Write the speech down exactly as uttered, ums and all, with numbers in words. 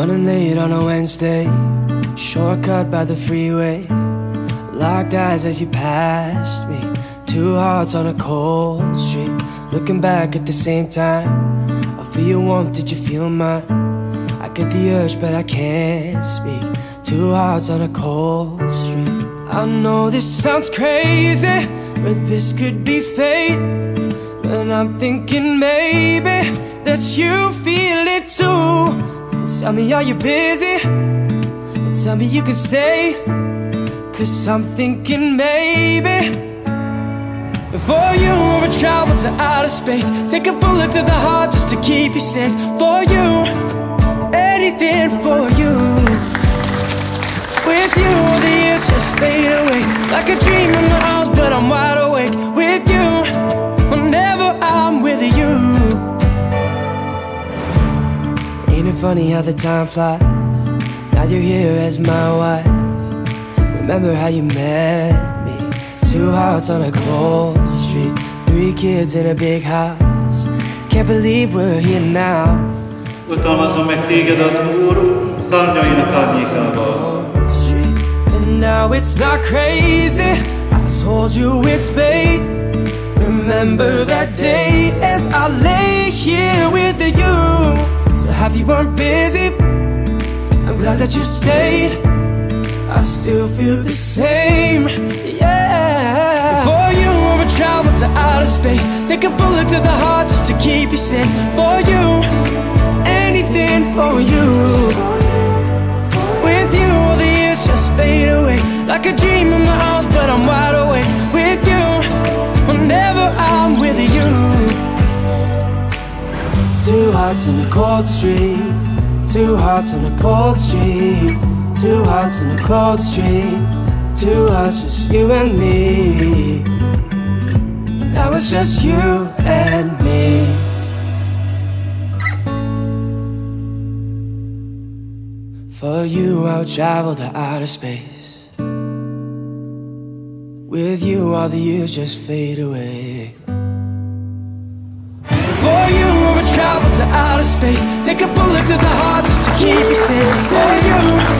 Running late on a Wednesday, shortcut by the freeway. Locked eyes as you passed me, two hearts on a cold street. Looking back at the same time, I feel your warmth, did you feel mine? I get the urge but I can't speak, two hearts on a cold street. I know this sounds crazy, but this could be fate. But I'm thinking maybe that you feel it too. Tell me, are you busy? Tell me you can stay, 'cause I'm thinking maybe for you I would travel to outer space, take a bullet to the heart just to keep you safe. For you, anything for you. With you, all the years just fade away, like a dream in my arms, but I'm wide awake. With you, whenever I'm with you. Ain't it funny how the time flies? Now you're here as my wife. Remember how you met me? Two hearts on a cold street, three kids in a big house. Can't believe we're here now. Utalmazom meg téged az Úr szárnyainak árnyékával. And now it's not crazy, I told you it's fate. Remember that day as I lay here with you. So happy you weren't busy, I'm glad that you stayed. I still feel the same, yeah. For you I would travel to outer space, take a bullet to the heart just to keep you safe. For you, anything for you. With you, all the years just fade away, like a dream in my arms, but I'm wide awake. With you, whenever I'm with you. Two hearts on a cold street, two hearts on a cold street, two hearts on a cold street, two hearts, just you and me. Now it's just you and me. For you I would travel to outer space. With you all the years just fade away. For you I would travel to outer space, take a bullet to the heart just to keep you safe. For you